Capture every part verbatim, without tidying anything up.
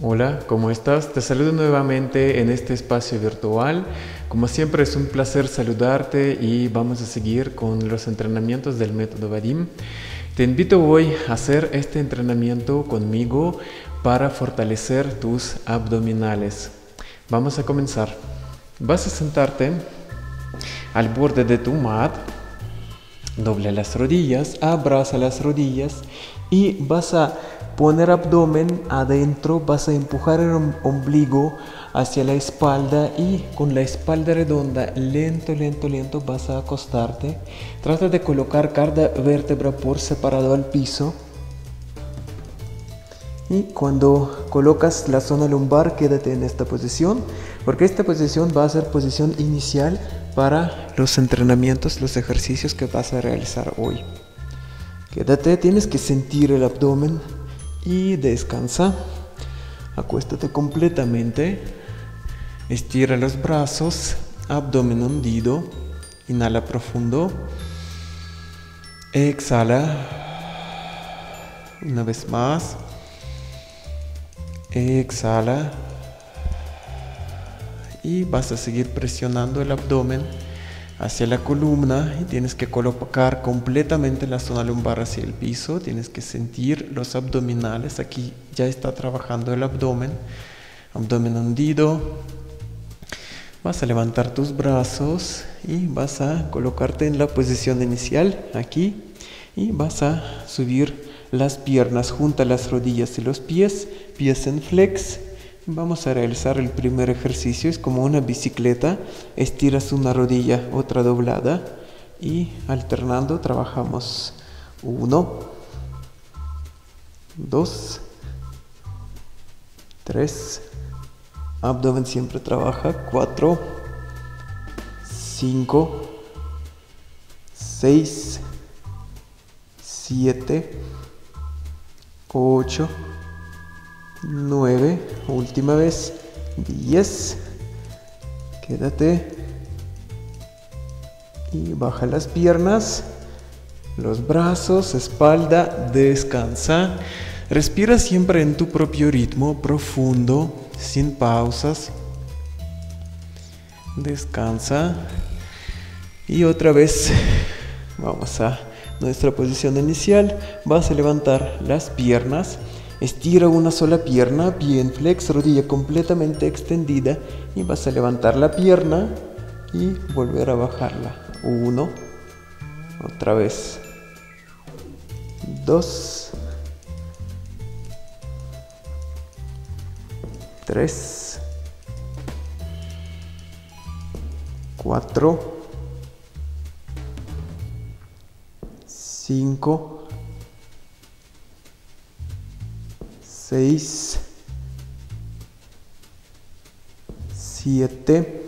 Hola, ¿cómo estás? Te saludo nuevamente en este espacio virtual. Como siempre es un placer saludarte y vamos a seguir con los entrenamientos del método Vadim. Te invito hoy a hacer este entrenamiento conmigo para fortalecer tus abdominales. Vamos a comenzar. Vas a sentarte al borde de tu mat, dobla las rodillas, abraza las rodillas y vas a poner abdomen adentro, vas a empujar el ombligo hacia la espalda y con la espalda redonda, lento, lento, lento vas a acostarte. Trata de colocar cada vértebra por separado al piso. Y cuando colocas la zona lumbar, quédate en esta posición, porque esta posición va a ser posición inicial para los entrenamientos, los ejercicios que vas a realizar hoy. Quédate, tienes que sentir el abdomen y descansa. Acuéstate completamente, estira los brazos, abdomen hundido, inhala profundo, exhala, una vez más, exhala y vas a seguir presionando el abdomen hacia la columna y tienes que colocar completamente la zona lumbar hacia el piso. Tienes que sentir los abdominales. Aquí ya está trabajando el abdomen. Abdomen hundido. Vas a levantar tus brazos y vas a colocarte en la posición inicial aquí y vas a subir las piernas, junta las rodillas y los pies, pies en flex. Vamos a realizar el primer ejercicio, es como una bicicleta, estiras una rodilla, otra doblada y alternando trabajamos uno, dos, tres, abdomen siempre trabaja, cuatro, cinco, seis, siete, ocho, nueve, última vez, diez, quédate y baja las piernas, los brazos, espalda, descansa, respira siempre en tu propio ritmo, profundo, sin pausas, descansa y otra vez vamos a nuestra posición inicial. Vas a levantar las piernas. Estira una sola pierna, bien flex, rodilla completamente extendida y vas a levantar la pierna y volver a bajarla. Uno, otra vez. Dos, tres, cuatro, cinco, seis, siete,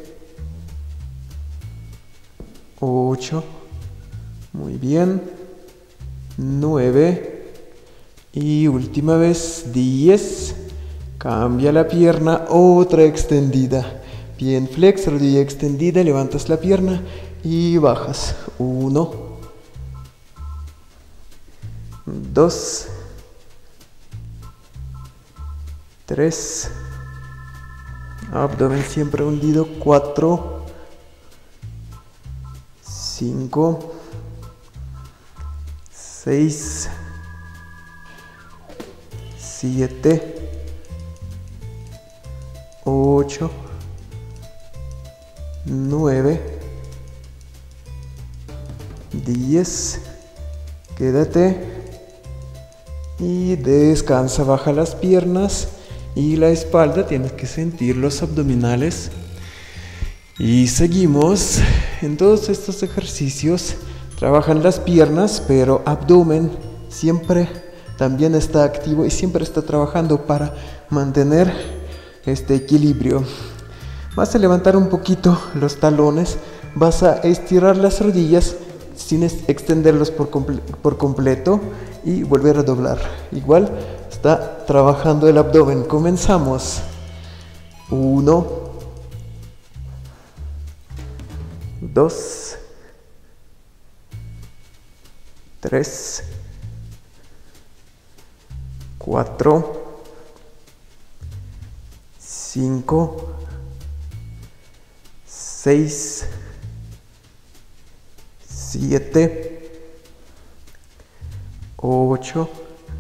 ocho, muy bien, nueve y última vez, diez, cambia la pierna, otra extendida, bien flex, rodilla extendida, levantas la pierna y bajas, uno, dos, tres, abdomen siempre hundido, cuatro, cinco, seis, siete, ocho, nueve, diez, quédate y descansa, baja las piernas y la espalda, tienes que sentir los abdominales. Y seguimos. En todos estos ejercicios trabajan las piernas, pero abdomen siempre también está activo y siempre está trabajando para mantener este equilibrio. Vas a levantar un poquito los talones, vas a estirar las rodillas sin extenderlos por, comple por completo y volver a doblar. Igual está trabajando el abdomen. Comenzamos. Uno, dos, tres, cuatro, cinco, seis, siete, ocho,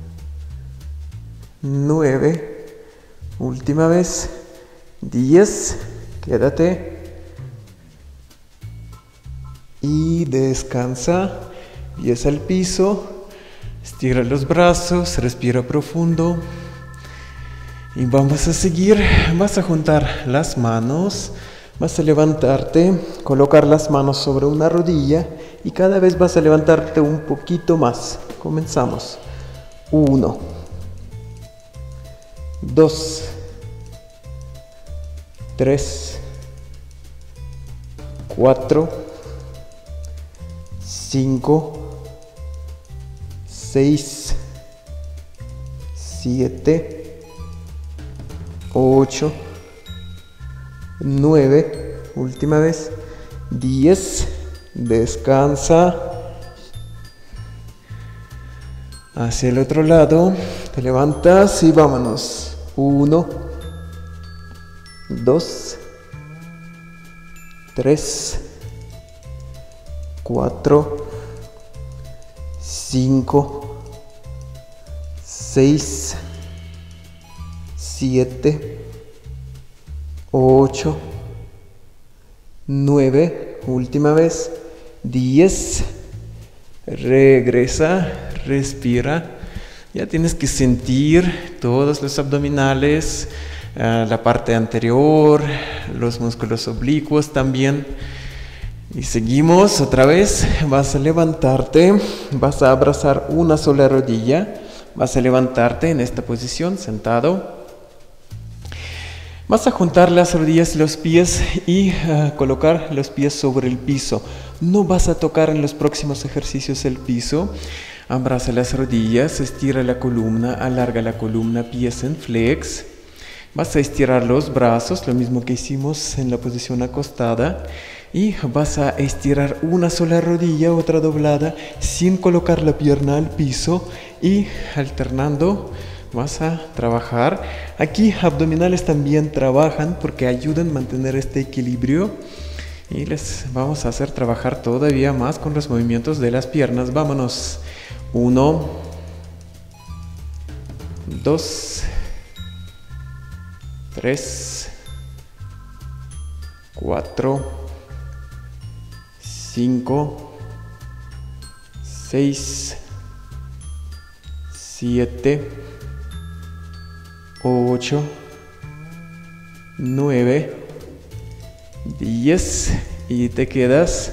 nueve, última vez, diez, quédate y descansa, pies al piso, estira los brazos, respira profundo y vamos a seguir. Vas a juntar las manos, vas a levantarte, colocar las manos sobre una rodilla y cada vez vas a levantarte un poquito más. Comenzamos. Uno, dos, tres, cuatro, cinco, seis, siete, ocho, nueve, última vez, diez, descansa. Hacia el otro lado, te levantas y vámonos. Uno, dos, tres, cuatro, cinco, seis, siete, ocho, nueve, última vez, diez, regresa, respira. Ya tienes que sentir todos los abdominales, uh, la parte anterior, los músculos oblicuos también. Y seguimos otra vez. Vas a levantarte, vas a abrazar una sola rodilla, vas a levantarte en esta posición, sentado. Vas a juntar las rodillas y los pies y uh, colocar los pies sobre el piso. No vas a tocar en los próximos ejercicios el piso. Abraza las rodillas, estira la columna, alarga la columna, pies en flex. Vas a estirar los brazos, lo mismo que hicimos en la posición acostada. Y vas a estirar una sola rodilla, otra doblada, sin colocar la pierna al piso y alternando. Vas a trabajar. Aquí abdominales también trabajan porque ayudan a mantener este equilibrio. Y les vamos a hacer trabajar todavía más con los movimientos de las piernas. Vámonos. Uno, dos, tres, cuatro, cinco, seis, siete, ocho, nueve, diez y te quedas.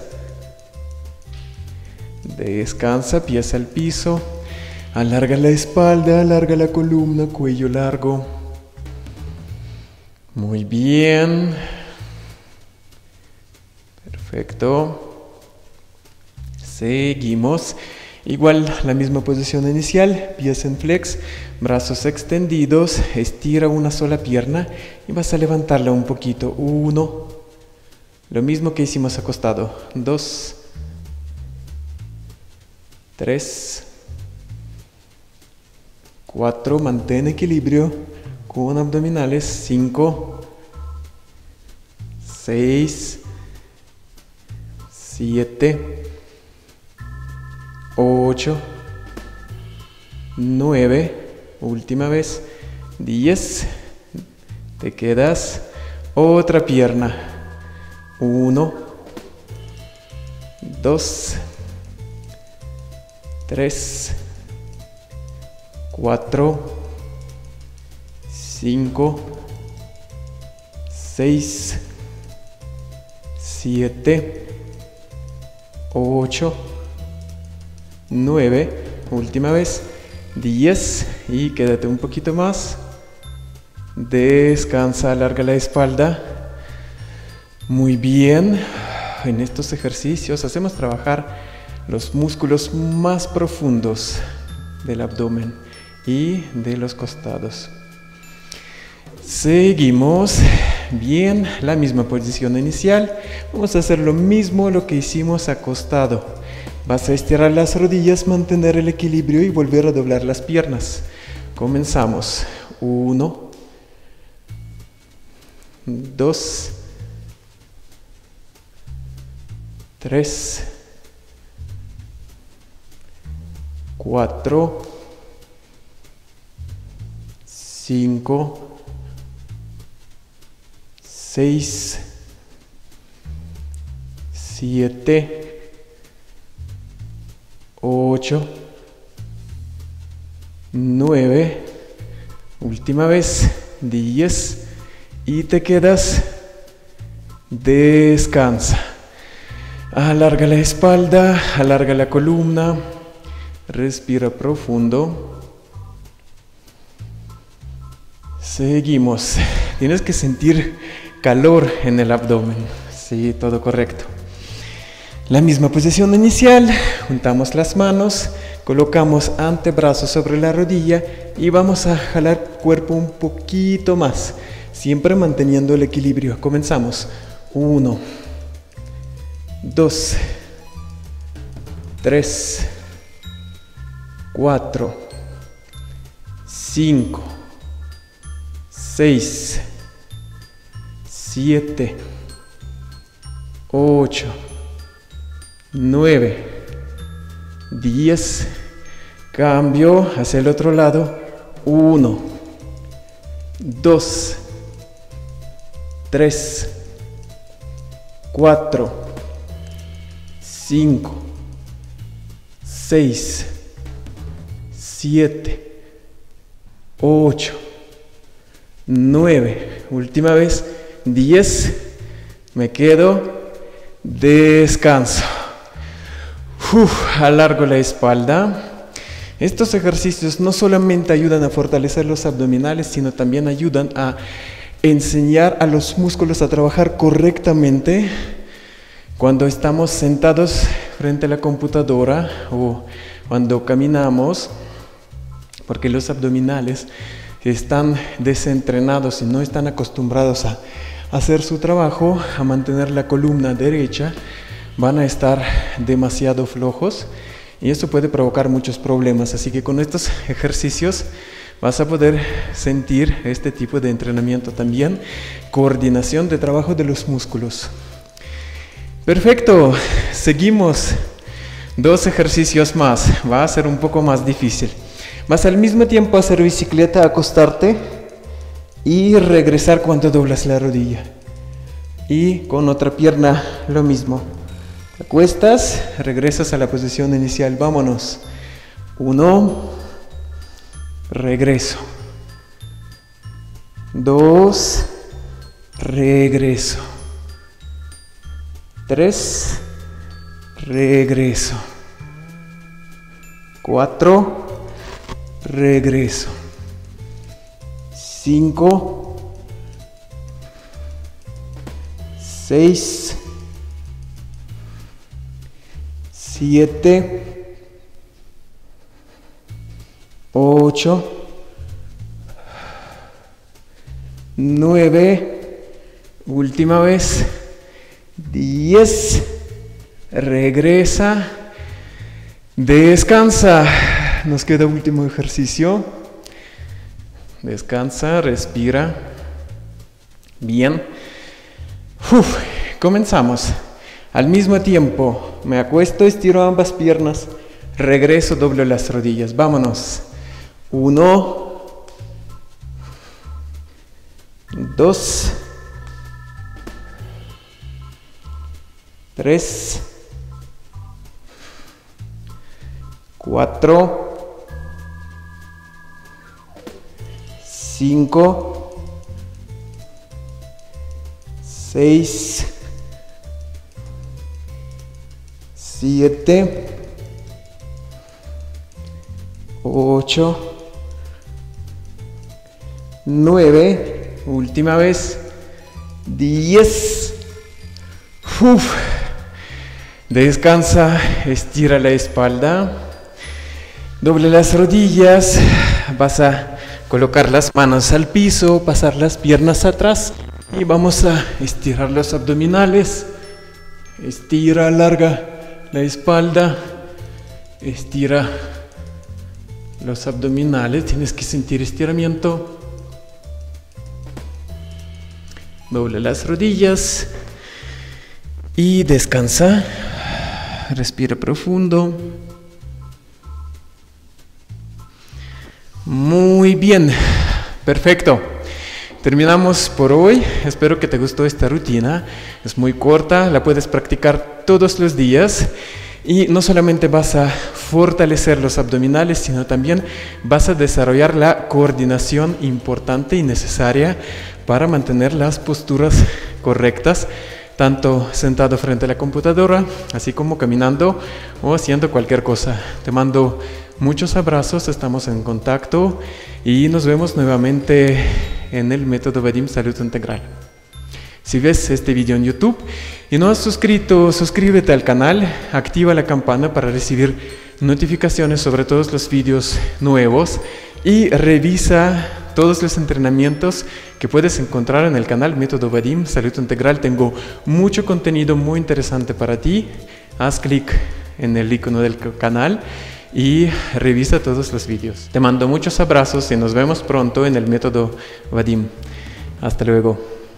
Descansa, pies al piso, alarga la espalda, alarga la columna, cuello largo. Muy bien. Perfecto. Seguimos. Igual la misma posición inicial, pies en flex, brazos extendidos, estira una sola pierna y vas a levantarla un poquito. Uno. Lo mismo que hicimos acostado. Dos. Tres, cuatro, mantén equilibrio con abdominales, cinco, seis, siete, ocho, nueve, última vez, diez, te quedas, otra pierna, uno, dos, tres, cuatro, cinco, seis, siete, ocho, nueve, última vez, diez y quédate un poquito más. Descansa, alarga la espalda. Muy bien. En estos ejercicios hacemos trabajar los músculos más profundos del abdomen y de los costados. Seguimos. Bien, la misma posición inicial. Vamos a hacer lo mismo lo que hicimos acostado. Vas a estirar las rodillas, mantener el equilibrio y volver a doblar las piernas. Comenzamos. Uno, dos, tres, cuatro, cinco, seis, siete, ocho, nueve, última vez, diez, y te quedas. Descansa. Alarga la espalda, alarga la columna, respira profundo. Seguimos. Tienes que sentir calor en el abdomen. Sí, todo correcto. La misma posición inicial, juntamos las manos, colocamos antebrazo sobre la rodilla y vamos a jalar cuerpo un poquito más, siempre manteniendo el equilibrio. Comenzamos. uno, dos, tres, cuatro, cinco, seis, siete, ocho, nueve, diez. Cambio hacia el otro lado. uno, dos, tres, cuatro, cinco, seis, siete, ocho, nueve. Última vez. diez. Me quedo. Descanso. Uf, alargo la espalda. Estos ejercicios no solamente ayudan a fortalecer los abdominales, sino también ayudan a enseñar a los músculos a trabajar correctamente cuando estamos sentados frente a la computadora o cuando caminamos, porque los abdominales están desentrenados y no están acostumbrados a hacer su trabajo, a mantener la columna derecha, van a estar demasiado flojos y eso puede provocar muchos problemas. Así que con estos ejercicios vas a poder sentir este tipo de entrenamiento también, coordinación de trabajo de los músculos. Perfecto, seguimos. Dos ejercicios más, va a ser un poco más difícil. Vas al mismo tiempo a hacer bicicleta, acostarte y regresar cuando doblas la rodilla. Y con otra pierna lo mismo. Te acuestas, regresas a la posición inicial. Vámonos. Uno. Regreso. Dos. Regreso. Tres. Regreso. Cuatro. Regreso. Cinco. Seis. Siete. Ocho. Nueve. Última vez. Diez. Regresa. Descansa. Nos queda último ejercicio. Descansa, respira. Bien. Uf, comenzamos. Al mismo tiempo, me acuesto, estiro ambas piernas. Regreso, doblo las rodillas. Vámonos. Uno. Dos. Tres. Cuatro. Cinco. Seis. Siete. Ocho. Nueve. Última vez. Diez. Uf. Descansa, estira la espalda. Doble las rodillas, vas a colocar las manos al piso, pasar las piernas atrás y vamos a estirar los abdominales. Estira, alarga la espalda, estira los abdominales, tienes que sentir estiramiento. Dobla las rodillas y descansa. Respira profundo. Muy bien, perfecto. Terminamos por hoy. Espero que te gustó esta rutina. Es muy corta, la puedes practicar todos los días. Y no solamente vas a fortalecer los abdominales, sino también vas a desarrollar la coordinación importante y necesaria para mantener las posturas correctas, tanto sentado frente a la computadora, así como caminando o haciendo cualquier cosa. Te mando muchos abrazos, estamos en contacto y nos vemos nuevamente en el método Vadim Salud Integral. Si ves este video en YouTube y no has suscrito, suscríbete al canal, activa la campana para recibir notificaciones sobre todos los videos nuevos y revisa todos los entrenamientos que puedes encontrar en el canal Método Vadim Salud Integral. Tengo mucho contenido muy interesante para ti. Haz clic en el icono del canal y revisa todos los videos. Te mando muchos abrazos y nos vemos pronto en el Método Vadim. Hasta luego.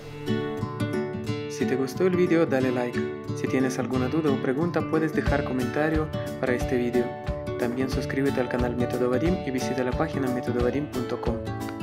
Si te gustó el video, dale like. Si tienes alguna duda o pregunta, puedes dejar comentario para este video. También suscríbete al canal Método Vadim y visita la página método vadim punto com.